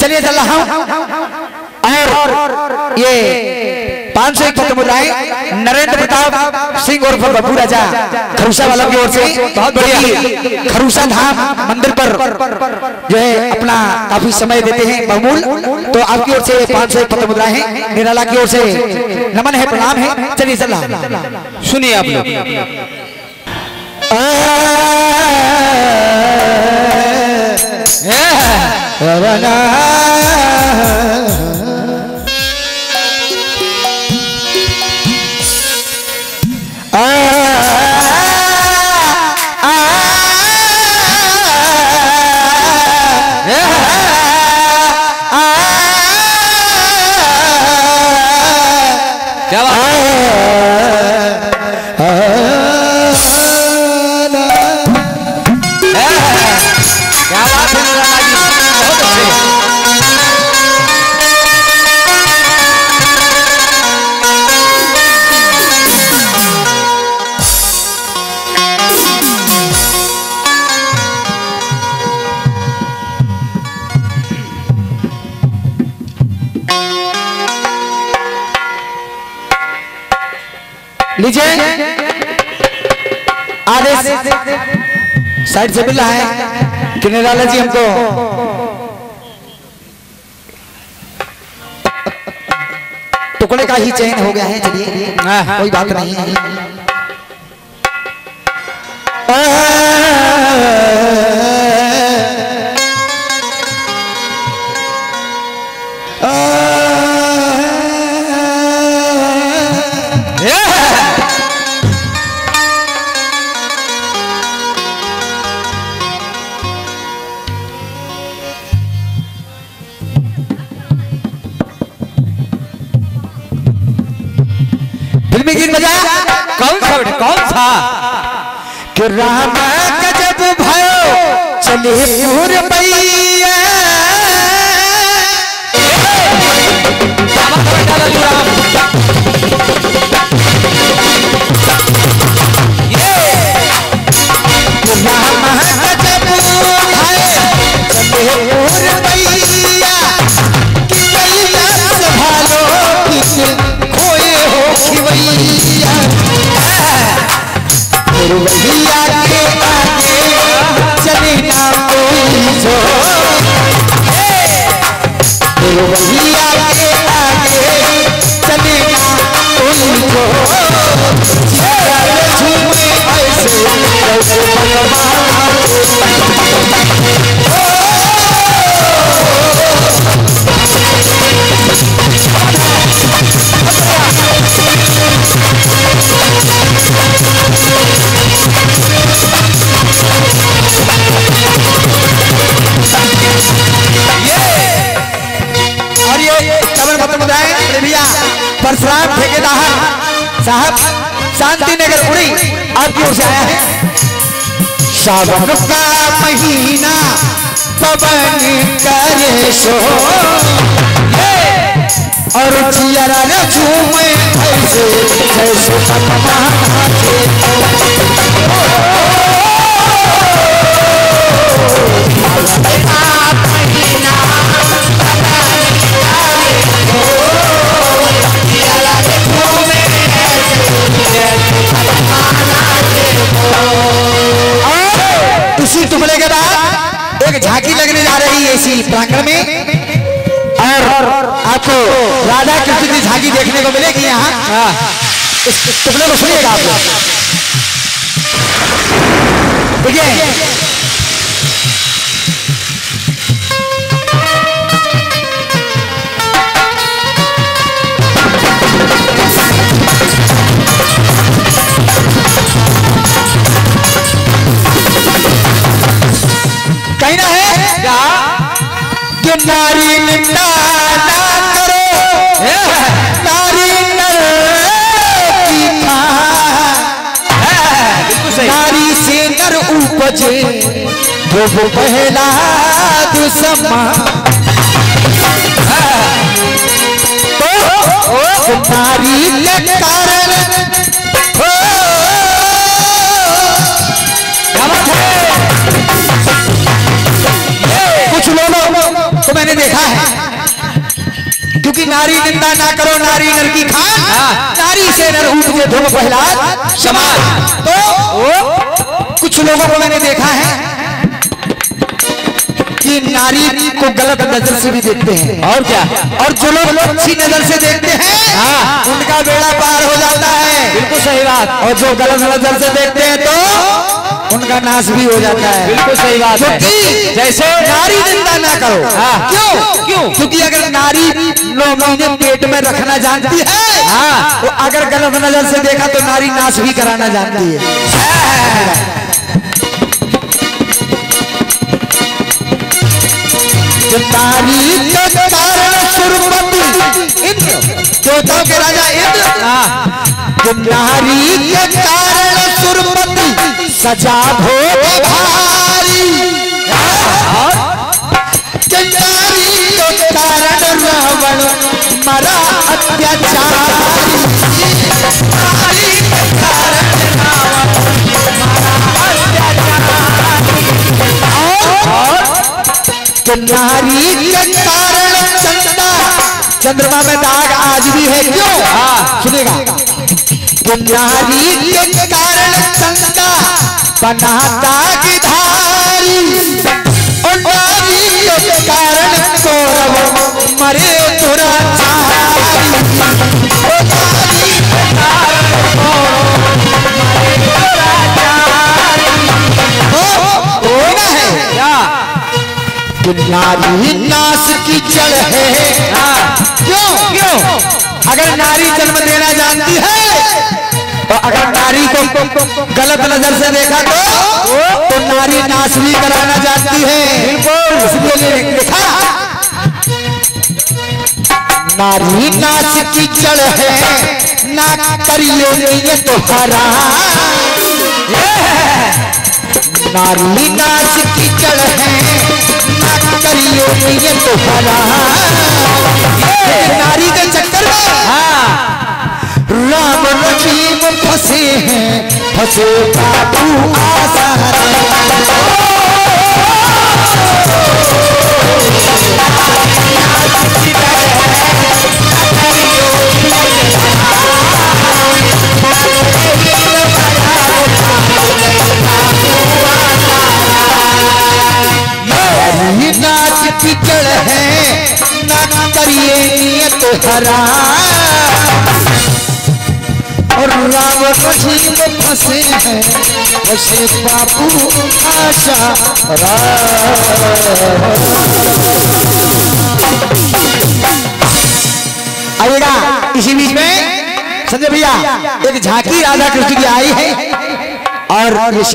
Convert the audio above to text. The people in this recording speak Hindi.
चलिए चल रहा हूं। और ये 501 पत्र मुद्राएं नरेंद्र प्रताप सिंह और बब्बू राजा खरूसा वालों की ओर से बहुत बढ़िया खरूसा धाम मंदिर पर जो है अपना काफी समय देते हैं बहुमूल। तो आपकी ओर से 501 पत्र मुद्राएं हैं, निराला की ओर से नमन है, प्रणाम है। चलिए चल रहा सुनिए आप लोग। क्या बात लीजिए आदेश साइड से मिल रहा है कि निराला जी हमको टुकड़े का ही चयन हो गया है। चलिए कोई बात नहीं है। फिल्मी गीत बजा कौन सा कि राम गजब भयो चले पूरबैया परशुराम ठेकेदार साहब शांति नगर उड़ी आपकी ओर से आया है। सावन का महीना पवन करे शो और जियरा झूमे ऐसे जैसे पपा इसी टुकड़े के बाद एक झांकी लगने जा रही है इसी प्रांगण में और आपको राधा कृष्ण की झांकी देखने को मिलेगी यहाँ। इस टुकड़े को सुनिएगा आप लोग। देखिए कहना है क्या कि नारी निंदा ना करो, नारी नर की नारी से नर उपजे वो पहला दुश्मन। तो नारी के कारण कुछ लोगों को मैंने देखा देखा है, क्योंकि नारी निंदा ना करो नारी नर की खान, नारी से नर उपजे धूम प्रहलाद समान। तो कुछ लोगों को मैंने देखा है कि नारी को गलत नजर से भी देखते हैं, और क्या, और जो लोग अच्छी नजर से देखते हैं उनका बेड़ा पार हो जाता है। बिल्कुल सही बात। और जो गलत नजर से देखते हैं तो उनका नाश भी हो जाता है। बिल्कुल सही बात है। जैसे नारी निंदा ना करो। क्यों? क्योंकि अगर नारी 9 महीने पेट में रखना जानती है, तो अगर गलत नजर से देखा तो नारी नाश भी कराना जानती है। नारी के कारण सुरपति इंद्र, देवताओं के राजा इंद्र, नारी के कारण सुरपति सजा भोग भारी, नारी के कारण रावण मरा अत्याचारी, नारी के कारण रावण मरा अत्याचारी, तो नारी के कारण चंद्रमा में दाग आज भी है। क्यों? सुनेगा। तो नारी के कारण चंदा बना दागधारी, और नारी के कारण कौरव मरे दुराचारी, और नारी के कारण कौरव मरे दुराचारी। होना है क्या? नारी नाश की जड़ है। क्यों? अगर नारी जन्म देना जानती है, तो अगर नारी को गलत नजर से देखा तो नारी नाश भी कराना जानती है। बिल्कुल, इसलिए लिखा नारी नाश की जड़ है, ना करियो नियत हरा। नारी नाश की जड़ है, करियो ये तो हरा। नारी के चक्कर में राम रहीम फंसे हैं, फंसे बाबू आसारा। नाच की जड़ है, ना करिए नियत हरा, और राम रहीम फंसे हैं, फंसे बाबू आशा। आइएगा इसी बीच में संजय भैया, एक झांकी राधा कृष्ण की आई है, और